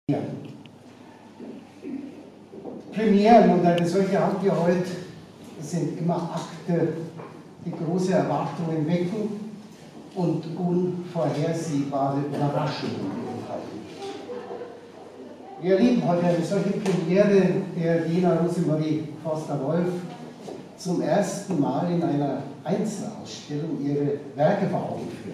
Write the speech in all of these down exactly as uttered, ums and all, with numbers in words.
Premieren, und eine solche haben wir heute, sind immer Akte, die große Erwartungen wecken und unvorhersehbare Überraschungen enthalten. Wir erleben heute eine solche Premiere, der Lena Rosemarie Foster-Wolf zum ersten Mal in einer Einzelausstellung ihre Werke vor Augen führt.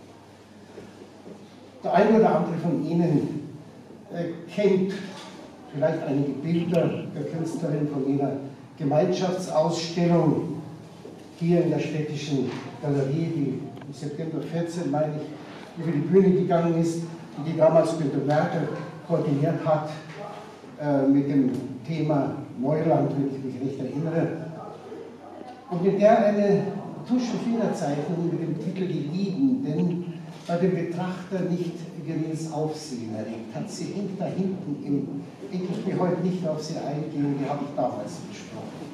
Der eine oder andere von Ihnen äh, kennt vielleicht einige Bilder der Künstlerin von jener Gemeinschaftsausstellung hier in der Städtischen Galerie, die im September vierzehn, meine ich, über die Bühne gegangen ist und die damals Günter Merkel koordiniert hat äh, mit dem Thema Neuland, wenn ich mich recht erinnere. Und in der eine Tusch- und Fingerzeichnung mit dem Titel Die Liebenden bei dem Betrachter nicht geringes Aufsehen erregt hat. Sie hängt da hinten im, ich will heute nicht auf sie eingehen, die habe ich damals besprochen.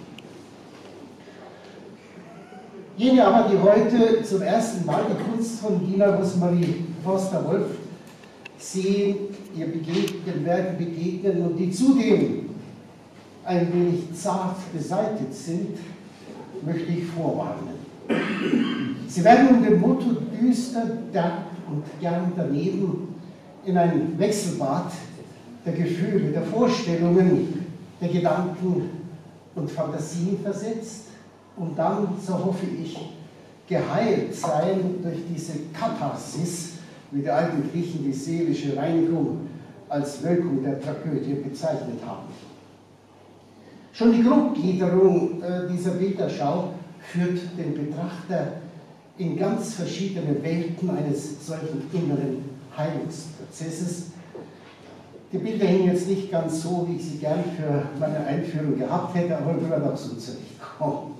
Jene aber, die heute zum ersten Mal die Kunst von Lena Rosemarie Foster-Wolf sehen, ihr begegnen, werden begegnen und die zudem ein wenig zart beseitigt sind, möchte ich vorwarnen. Sie werden um den Motto düster, derb und gern daneben in ein Wechselbad der Gefühle, der Vorstellungen, der Gedanken und Fantasien versetzt und dann, so hoffe ich, geheilt sein durch diese Katharsis, wie die alten Griechen die seelische Reinigung als Wirkung der Tragödie bezeichnet haben. Schon die Grobgliederung äh, dieser Bilderschau führt den Betrachter in ganz verschiedene Welten eines solchen inneren Heilungsprozesses. Die Bilder hängen jetzt nicht ganz so, wie ich sie gern für meine Einführung gehabt hätte, aber wir werden auch so zurechtkommen.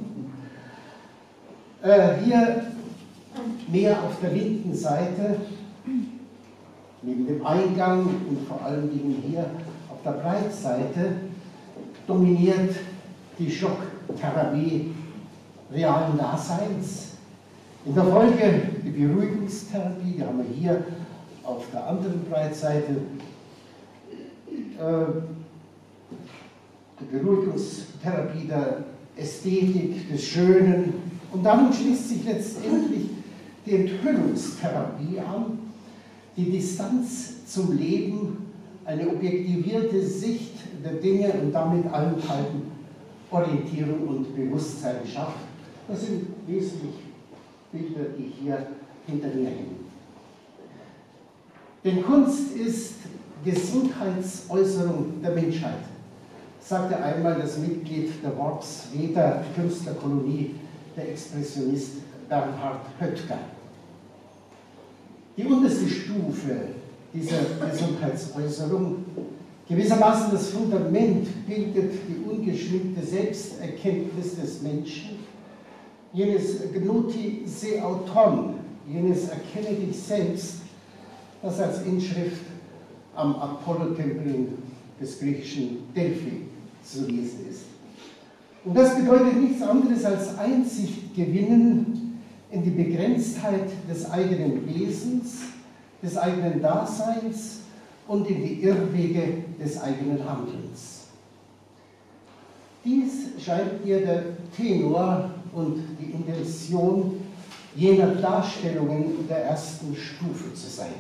Äh, hier mehr auf der linken Seite, neben dem Eingang und vor allem hier auf der Breitseite, dominiert die Schocktherapie realen Daseins. In der Folge die Beruhigungstherapie, die haben wir hier auf der anderen Breitseite, äh, die Beruhigungstherapie der Ästhetik, des Schönen, und damit schließt sich letztendlich die Enthüllungstherapie an, die Distanz zum Leben, eine objektivierte Sicht der Dinge und damit allenthalben Orientierung und Bewusstsein schafft. Das sind wesentlich Bilder, die hier hinter mir hängen. Denn Kunst ist Gesundheitsäußerung der Menschheit, sagte einmal das Mitglied der Worpsweder Künstlerkolonie, der Expressionist Bernhard Höttger. Die unterste Stufe dieser Gesundheitsäußerung, gewissermaßen das Fundament, bildet die ungeschminkte Selbsterkenntnis des Menschen, jenes Gnoti se auton, jenes Erkenne dich selbst, das als Inschrift am Apollo-Tempel des griechischen Delphi zu lesen ist. Und das bedeutet nichts anderes als Einsicht gewinnen in die Begrenztheit des eigenen Wesens, des eigenen Daseins und in die Irrwege des eigenen Handelns. Dies scheint mir der Tenor und die Intention jener Darstellungen der ersten Stufe zu sein.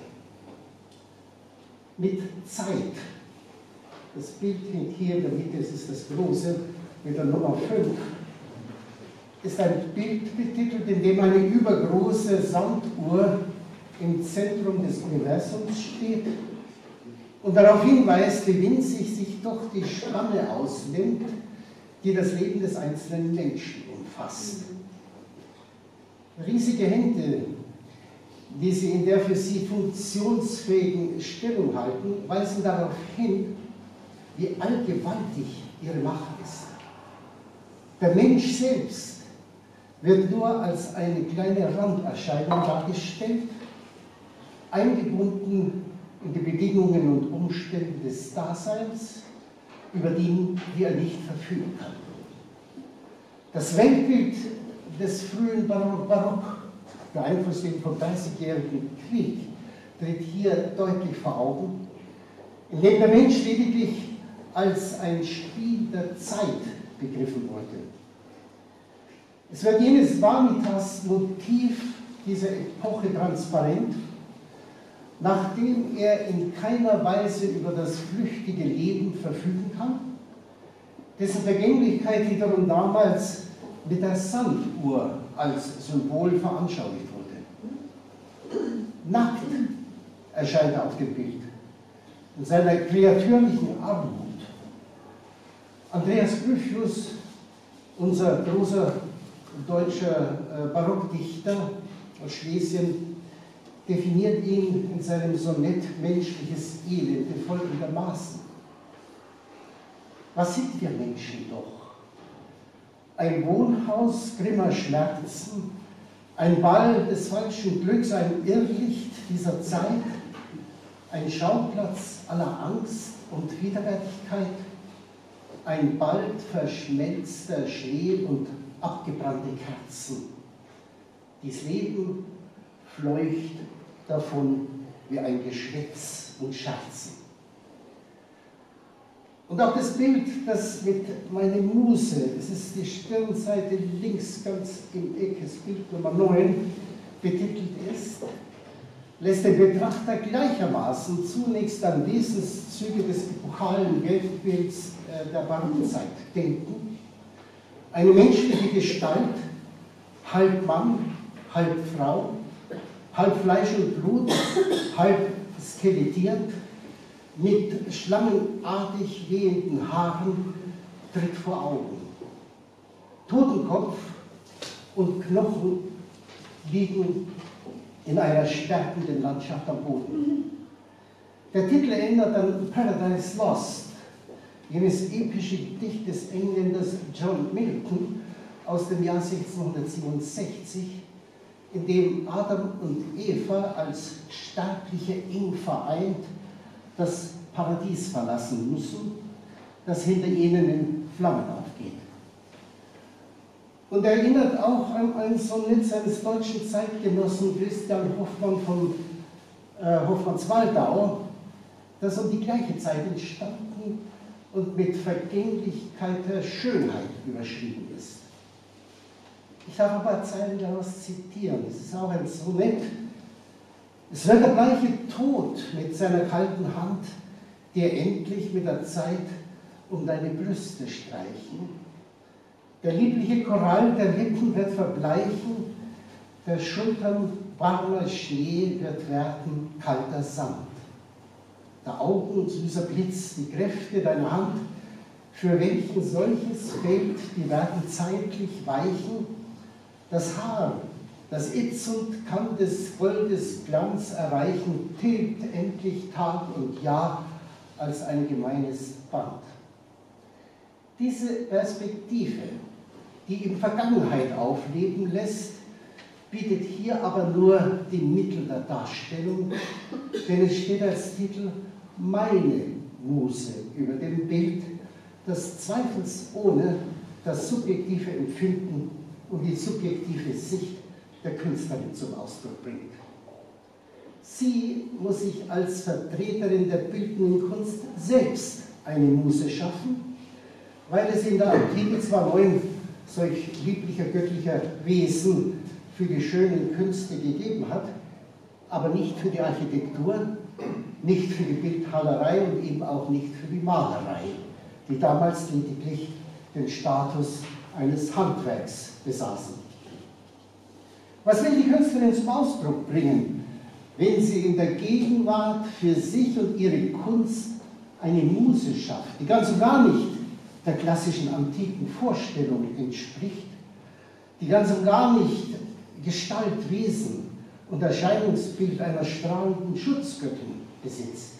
Mit Zeit. Das Bild hängt hier in der Mitte, es ist das große, mit der Nummer fünf. Ist ein Bild betitelt, in dem eine übergroße Sanduhr im Zentrum des Universums steht und darauf hinweist, wie winzig sich doch die Spanne ausnimmt, die das Leben des einzelnen Menschen umfasst. Riesige Hände, die sie in der für sie funktionsfähigen Stellung halten, weisen darauf hin, wie allgewaltig ihre Macht ist. Der Mensch selbst wird nur als eine kleine Randerscheinung dargestellt, eingebunden in die Bedingungen und Umstände des Daseins, über die er nicht verfügen kann. Das Weltbild des frühen Barock, beeinflusst vom Dreißigjährigen Krieg, tritt hier deutlich vor Augen, in dem der Mensch lediglich als ein Spiel der Zeit begriffen wurde. Es wird jenes Vanitas-Motiv dieser Epoche transparent, nachdem er in keiner Weise über das flüchtige Leben verfügen kann, dessen Vergänglichkeit wiederum damals mit der Sanduhr als Symbol veranschaulicht wurde. Nackt erscheint er auf dem Bild, in seiner kreatürlichen Armut. Andreas Gryphius, unser großer deutscher Barockdichter aus Schlesien, definiert ihn in seinem Sonett Menschliches Elend folgendermaßen: Was sind wir Menschen doch? Ein Wohnhaus grimmer Schmerzen, ein Ball des falschen Glücks, ein Irrlicht dieser Zeit, ein Schauplatz aller Angst und Widerwärtigkeit, ein bald verschmelzter Schnee und abgebrannte Kerzen. Dies Leben fleucht davon wie ein Geschwätz und Scherzen. Und auch das Bild, das mit meine Muse, das ist die Stirnseite links ganz im Eck, das Bild Nummer neun, betitelt ist, lässt den Betrachter gleichermaßen zunächst an Wesenszüge des epochalen Weltbilds der Barockzeit denken. Eine menschliche Gestalt, halb Mann, halb Frau, halb Fleisch und Blut, halb skelettiert, mit schlangenartig wehenden Haaren, tritt vor Augen. Totenkopf und Knochen liegen in einer sterbenden Landschaft am Boden. Der Titel erinnert an Paradise Lost, jenes epische Gedicht des Engländers John Milton aus dem Jahr sechzehnhundertsiebenundsechzig, in dem Adam und Eva als Sterbliche eng vereint das Paradies verlassen müssen, das hinter ihnen in Flammen aufgeht. Und er erinnert auch an ein Sonett seines deutschen Zeitgenossen Christian Hoffmann von äh, Hoffmanns-Waldau, das um die gleiche Zeit entstanden und mit Vergänglichkeit der Schönheit überschrieben ist. Ich darf ein paar Zeilen daraus zitieren. Es ist auch ein Sonett. Es wird der bleiche Tod mit seiner kalten Hand dir endlich mit der Zeit um deine Brüste streichen. Der liebliche Korall der Lippen wird verbleichen, der Schultern warmer Schnee wird werden kalter Sand. Der Augen süßer Blitz, die Kräfte deiner Hand, für welchen solches fällt, die werden zeitlich weichen. Das Haar, das itzend kann des Goldes Glanz erreichen, tilgt endlich Tag und Jahr als ein gemeines Band. Diese Perspektive, die in Vergangenheit aufleben lässt, bietet hier aber nur die Mittel der Darstellung, denn es steht als Titel Meine Muse über dem Bild, das zweifelsohne das subjektive Empfinden und die subjektive Sicht der Künstlerin zum Ausdruck bringt. Sie muss sich als Vertreterin der bildenden Kunst selbst eine Muse schaffen, weil es in der Antike zwar neun solch lieblicher göttlicher Wesen für die schönen Künste gegeben hat, aber nicht für die Architektur, nicht für die Bildhauerei und eben auch nicht für die Malerei, die damals lediglich den Status eines Handwerks besaßen. Was will die Künstlerin zum Ausdruck bringen, wenn sie in der Gegenwart für sich und ihre Kunst eine Muse schafft, die ganz und gar nicht der klassischen antiken Vorstellung entspricht, die ganz und gar nicht Gestalt, Wesen und Erscheinungsbild einer strahlenden Schutzgöttin besitzt?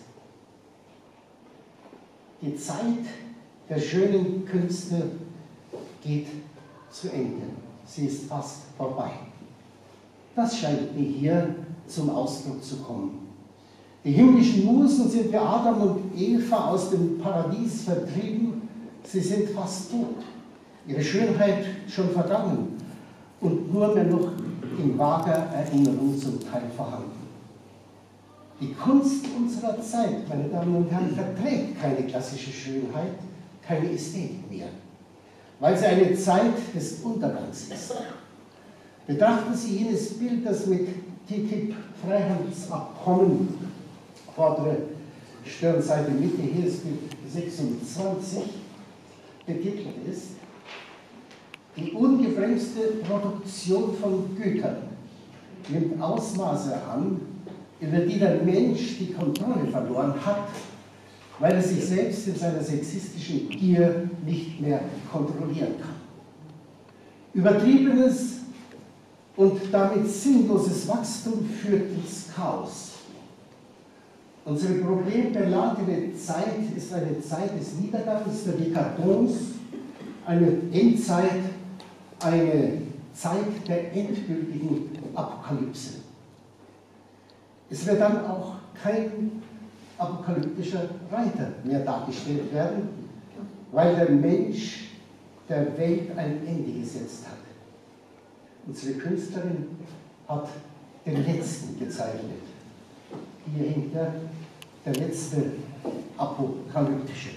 Die Zeit der schönen Künste geht zu Ende. Sie ist fast vorbei. Das scheint mir hier zum Ausdruck zu kommen. Die himmlischen Musen sind wie Adam und Eva aus dem Paradies vertrieben. Sie sind fast tot. Ihre Schönheit schon vergangen und nur mehr noch in vager Erinnerung zum Teil vorhanden. Die Kunst unserer Zeit, meine Damen und Herren, verträgt keine klassische Schönheit, keine Ästhetik mehr, weil sie eine Zeit des Untergangs ist. Betrachten Sie jenes Bild, das mit T T I P-Freihandelsabkommen, vordere Stirnseite Mitte, hier ist Bild sechsundzwanzig, betitelt ist. Die ungebremste Produktion von Gütern nimmt Ausmaße an, über die der Mensch die Kontrolle verloren hat, weil er sich selbst in seiner sexistischen Gier nicht mehr kontrollieren kann. Übertriebenes und damit sinnloses Wachstum führt ins Chaos. Unsere problembeladene Zeit ist eine Zeit des Niedergangs, der Dekadence, eine Endzeit, eine Zeit der endgültigen Apokalypse. Es wird dann auch kein apokalyptischer Reiter mehr dargestellt werden, weil der Mensch der Welt ein Ende gesetzt hat. Unsere Künstlerin hat den Letzten gezeichnet. Hier hängt der, der letzte apokalyptische.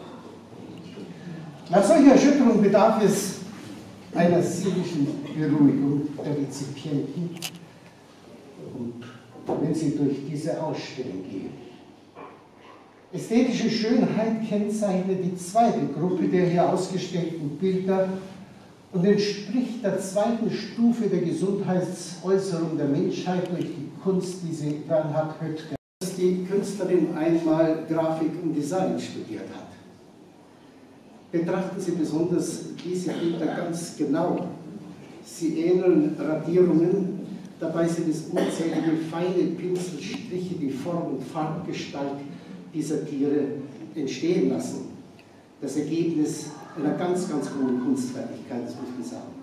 Nach solcher Erschütterung bedarf es einer seelischen Beruhigung der Rezipienten, und wenn sie durch diese Ausstellung gehen. Ästhetische Schönheit kennzeichnet die zweite Gruppe der hier ausgestellten Bilder und entspricht der zweiten Stufe der Gesundheitsäußerung der Menschheit durch die Kunst, die sie Bernhard Höttger, dass die Künstlerin einmal Grafik und Design studiert hat. Betrachten Sie besonders diese Bilder ganz genau. Sie ähneln Radierungen, dabei sind es unzählige feine Pinselstriche, die Form und Farbgestalt dieser Tiere entstehen lassen. Das Ergebnis einer ganz, ganz hohen Kunstfertigkeit, das muss man sagen.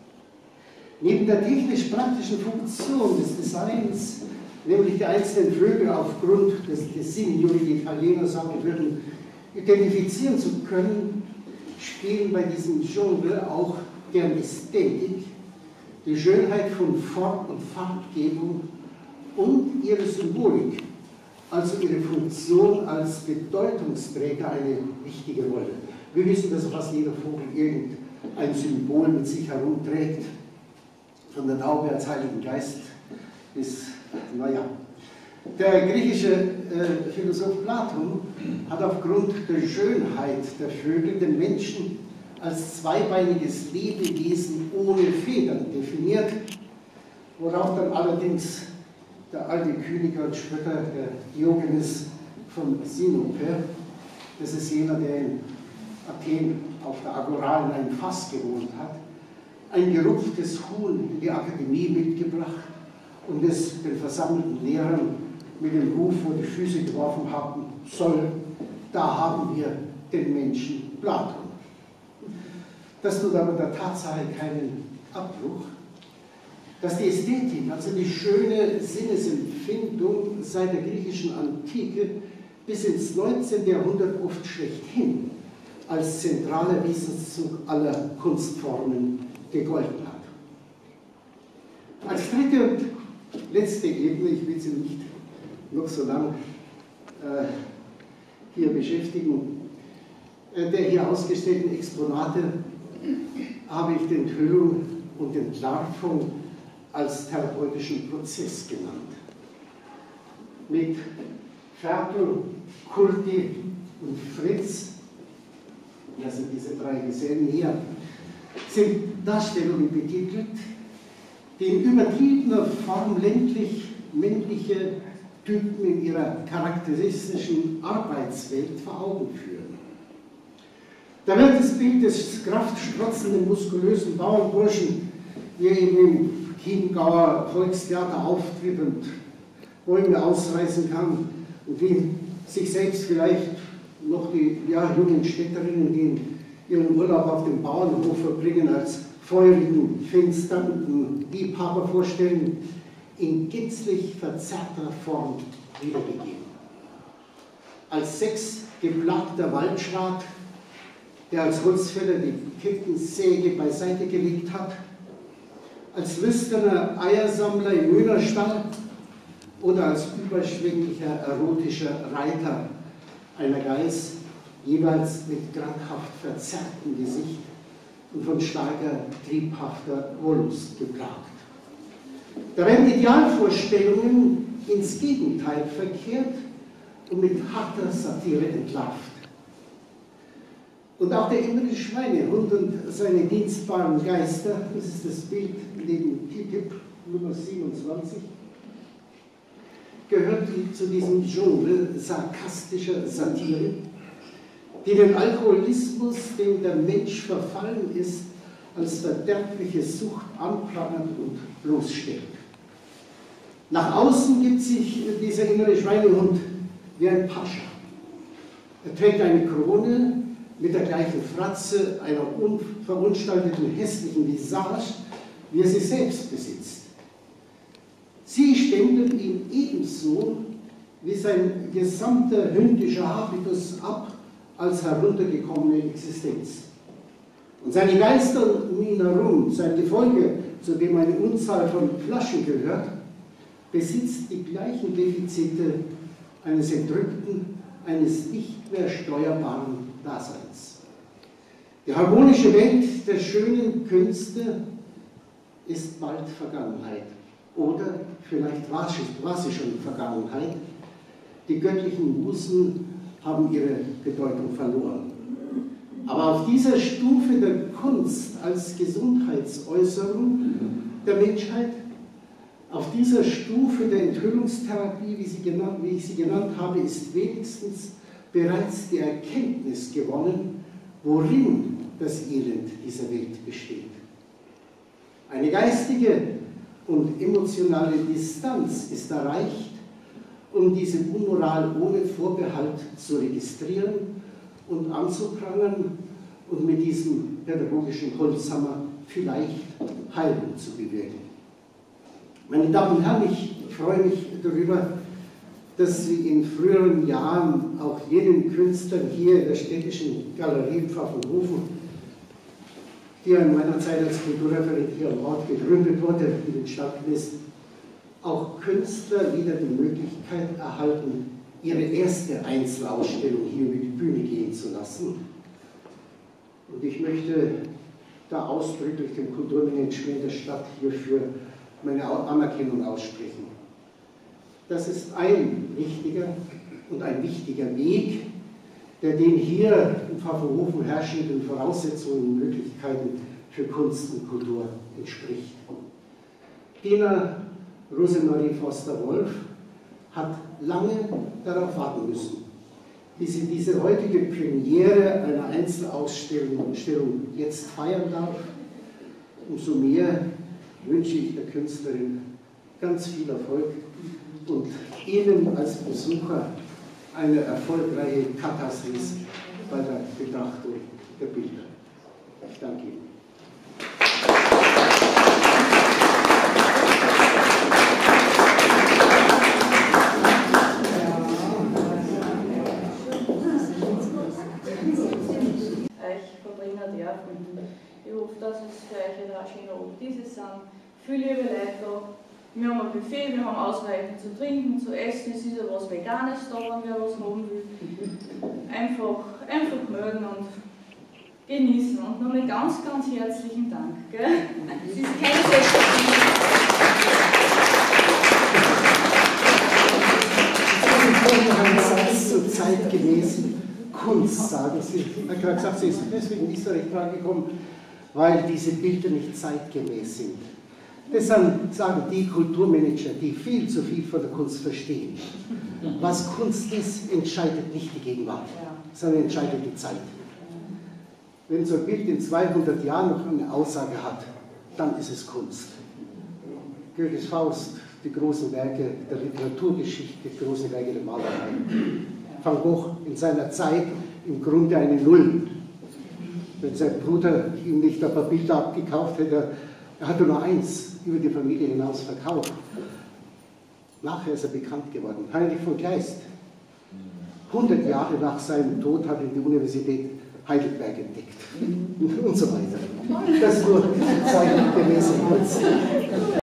Neben der technisch-praktischen Funktion des Designs, nämlich die einzelnen Vögel aufgrund des Designio, wie die Italiener sagen würden, identifizieren zu können, spielen bei diesem Genre auch deren Ästhetik, die Schönheit von Form- und Farbgebung und ihre Symbolik, also ihre Funktion als Bedeutungsträger, eine wichtige Rolle. Wir wissen, dass fast jeder Vogel irgendein Symbol mit sich herumträgt, von der Taube als Heiligen Geist bis, naja. Der griechische äh, Philosoph Platon hat aufgrund der Schönheit der Vögel den Menschen als zweibeiniges Lebewesen ohne Federn definiert, worauf dann allerdings der alte Kyniker und Spötter, der Diogenes von Sinope, das ist jener, der in Athen auf der Agora in einem Fass gewohnt hat, ein gerupftes Huhn in die Akademie mitgebracht und es den versammelten Lehrern mit dem Ruf vor die Füße geworfen haben soll: Da haben wir den Menschen Platon. Das tut aber der Tatsache keinen Abbruch, dass die Ästhetik, also die schöne Sinnesempfindung seit der griechischen Antike bis ins neunzehnte Jahrhundert oft schlechthin als zentraler Wesenszug aller Kunstformen gegolten hat. Als dritte und letzte Ebene, ich will Sie nicht noch so lange äh, hier beschäftigen, äh, der hier ausgestellten Exponate habe ich die Enthüllung und Entlarvung als therapeutischen Prozess genannt. Mit Ferkel, Kurti und Fritz, also diese drei Gesellen hier, sind Darstellungen betitelt, die in übertriebener Form ländlich männliche Typen in ihrer charakteristischen Arbeitswelt vor Augen führen. Da wird das Bild des kraftstrotzenden, muskulösen Bauernburschen, wie er eben im Chiemgauer Volkstheater auftritt und Bäume ausreißen kann und wie sich selbst vielleicht noch die ja, jungen Städterinnen, die ihren Urlaub auf dem Bauernhof verbringen, als feurigen, finsteren Liebhaber vorstellen, in gänzlich verzerrter Form wiedergegeben. Als sexgeplagter Waldschrat, der als Holzfäller die Kettensäge beiseite gelegt hat, als lüsterner Eiersammler im Hühnerstall oder als überschwänglicher erotischer Reiter einer Geiß, jeweils mit krankhaft verzerrtem Gesicht und von starker, triebhafter Wollust geplagt. Da werden Idealvorstellungen ins Gegenteil verkehrt und mit harter Satire entlarvt. Und auch der innere Schweinehund und seine dienstbaren Geister, das ist das Bild neben T T I P Nummer siebenundzwanzig, gehört zu diesem Dschungel sarkastischer Satire, die den Alkoholismus, dem der Mensch verfallen ist, als verderbliche Sucht anprangert und bloßstellt. Nach außen gibt sich dieser innere Schweinehund wie ein Pascha. Er trägt eine Krone mit der gleichen Fratze einer unverunstalteten, hässlichen Visage, wie er sie selbst besitzt. Sie stempelt ihn ebenso wie sein gesamter hündischer Habitus ab als heruntergekommene Existenz. Und seine Geister um ihn herum, sein Gefolge, zu dem eine Unzahl von Flaschen gehört, besitzt die gleichen Defizite eines entrückten, eines nicht mehr steuerbaren Daseins. Die harmonische Welt der schönen Künste ist bald Vergangenheit. Oder vielleicht war sie, war sie schon Vergangenheit. Die göttlichen Musen haben ihre Bedeutung verloren. Aber auf dieser Stufe der Kunst als Gesundheitsäußerung der Menschheit, auf dieser Stufe der Enthüllungstherapie, wie, sie genannt, wie ich sie genannt habe, ist wenigstens bereits die Erkenntnis gewonnen, worin das Elend dieser Welt besteht. Eine geistige und emotionale Distanz ist erreicht, um diese Unmoral ohne Vorbehalt zu registrieren und anzuprangern und mit diesem pädagogischen Holzhammer vielleicht Heilung zu bewirken. Meine Damen und Herren, ich freue mich darüber, dass Sie in früheren Jahren auch jenen Künstlern hier in der Städtischen Galerie Pfaffenhofen, die in meiner Zeit als Kulturreferent hier am Ort gegründet wurde, die entstanden ist, auch Künstler wieder die Möglichkeit erhalten, ihre erste Einzelausstellung hier über die Bühne gehen zu lassen. Und ich möchte da ausdrücklich dem Kulturmanagement der Stadt hierfür meine Anerkennung aussprechen. Das ist ein wichtiger und ein wichtiger Weg, der den hier in Pfaffenhofen herrschenden Voraussetzungen und Möglichkeiten für Kunst und Kultur entspricht. Tina Rosemarie Foster-Wolf hat lange darauf warten müssen, bis sie diese heutige Premiere einer Einzelausstellung jetzt feiern darf. Umso mehr wünsche ich der Künstlerin ganz viel Erfolg und Ihnen als Besucher eine erfolgreiche Katharsis bei der Betrachtung der Bilder. Ich danke Ihnen. Ich hoffe, dass es für euch ein schöner Abend dieses sind. Viele liebe Leute da. Wir haben ein Buffet, wir haben ausreichend zu trinken, zu essen. Es ist ja was Veganes da, wenn wer was haben will. Einfach, einfach mögen und genießen. Und nochmal ganz, ganz herzlichen Dank. Gell? Es ist keine Selbstverständlichkeit. Ich wollte noch einen Satz zur zeitgemäßen Kunst sagen. Sie hat gerade gesagt, sie ist deswegen nicht so recht dran gekommen, weil diese Bilder nicht zeitgemäß sind. Deshalb sagen die Kulturmanager, die viel zu viel von der Kunst verstehen, was Kunst ist, entscheidet nicht die Gegenwart, sondern entscheidet die Zeit. Wenn so ein Bild in zweihundert Jahren noch eine Aussage hat, dann ist es Kunst. Goethes Faust, die großen Werke der Literaturgeschichte, die großen Werke der Malerei. Van Gogh in seiner Zeit im Grunde eine Null. Wenn sein Bruder ihm nicht ein paar Bilder abgekauft hätte, er hatte nur eins über die Familie hinaus verkauft. Nachher ist er bekannt geworden. Heinrich von Kleist. hundert Jahre nach seinem Tod hat ihn die Universität Heidelberg entdeckt. Und so weiter. Das nur zeitgemäße Kunst.